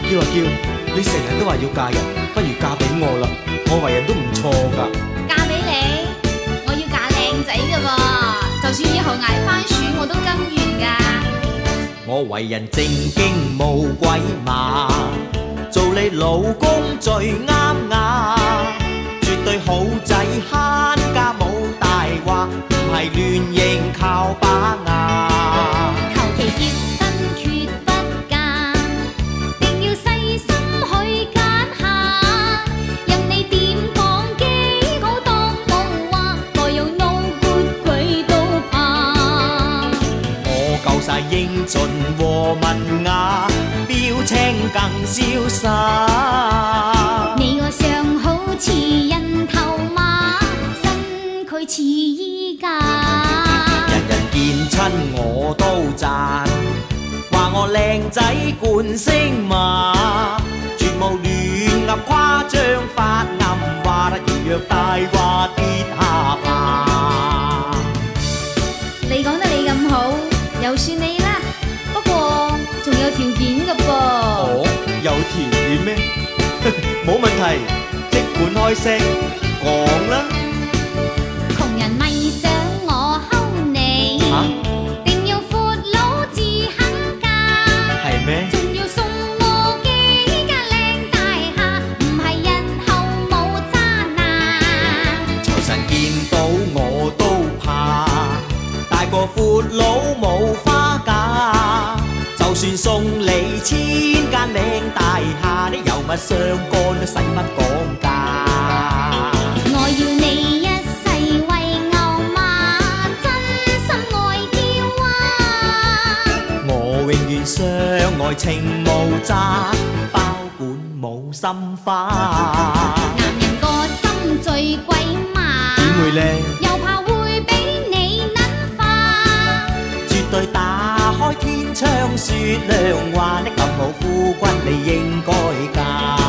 叫啊叫，你成日都話要嫁人，不如嫁俾我啦，我為人都唔錯㗎。 嫁俾你，我要嫁靚仔㗎喎，就算以後捱番薯我都甘願㗎。 我為人正經冇鬼馬，做你老公最啱牙，絕對好仔慳家冇大話，唔係亂認靠把牙。 求其結婚決不嫁，定要細心去揀下，任你點講幾好當冇話，我有 no good 佢都怕。 我夠晒英俊和文雅，表情更瀟灑。 你我相好似人頭馬，身軀似衣架。 人人見親我都讚，話我靚仔冠星馬，絕無亂噏誇張發暗話，如若大話跌下巴。 你講得你咁好，又算你啦。不過仲有條件㗎噃。 哦，有條件咩？冇問題，即管開聲講啦。 窮人咪想我睺你，定要闊佬至肯嫁。 係咩？ 仲要送我幾間靚大廈，唔係日後冇渣男。 財神見到我都怕，大個闊佬冇花嫁，就算送你千間靚大廈，你有乜相干都使乜講價？ 我要你一世為牛馬，真心愛嬌啊！ 我永遠相愛情無渣，包管冇心花。 男人個心最鬼馬， 點會呢？ 又怕會俾你撚化。 絕對打開天窗説亮話，你咁好夫君，你應該嫁。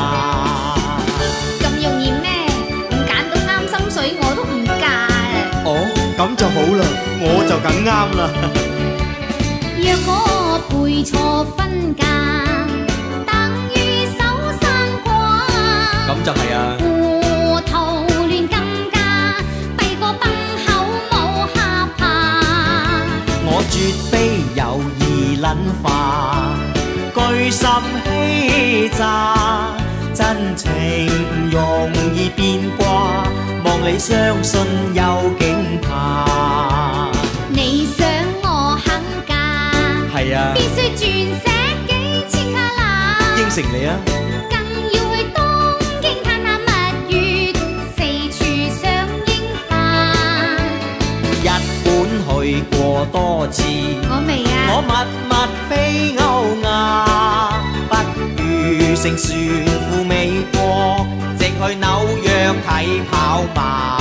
咁容易咩？唔揀到啱心水我都唔嫁啊！ 哦，咁就好啦，我就梗啱啦。 若我配錯婚嫁，等於守生寡。 咁就係啊。 糊塗亂咁嫁，弊過崩口冇下巴。 我絕非有意撚化，居心欺詐，真情唔容易變卦，望你相信有竟怕。 你想我肯嫁， 係啊， 必須轉寫幾千卡啦。 應承你啊。 更要去東京嘆下蜜月，四處賞櫻花。 日本去過多次， 我未啊。 我密密飛歐亞，不如乘船赴美國，直去紐約睇跑馬。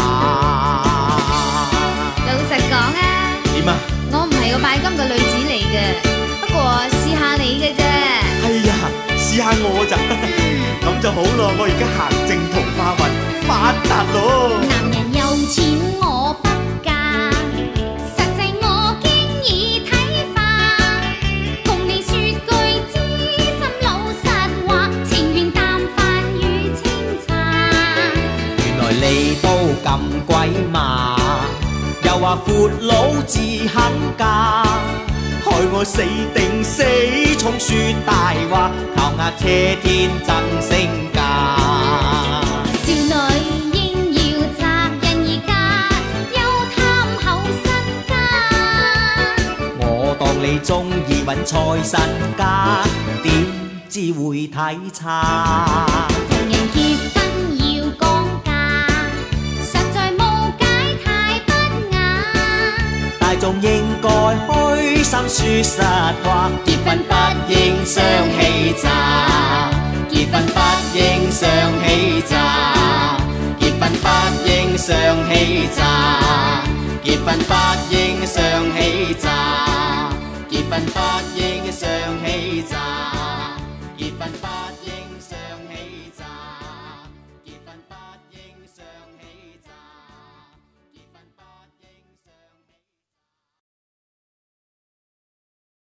老實講啊， 點啊？ 我唔係個拜金嘅女子嚟嘅，不過試下你嘅啫。 哎呀，試下我咋？咁就好咯，我而家行正桃花運，發達咯。 男人有錢我不嫁，實際我經已睇化。同你說句知心老實話，情願淡飯與清茶。 原來你都咁鬼馬，又話闊佬至肯嫁，害我死定死衝説大話，靠壓車天爭升價。 少女應要擇人而嫁，休貪厚身家。 我當你鍾意揾財神家，點知會睇差？ 同人結婚要講價，實在無解太不雅。 大眾應該虛心說實話，結婚不應相欺詐，結婚不應相欺詐，結婚不應相欺詐，結婚不應相欺詐，結婚不應相欺詐，結婚不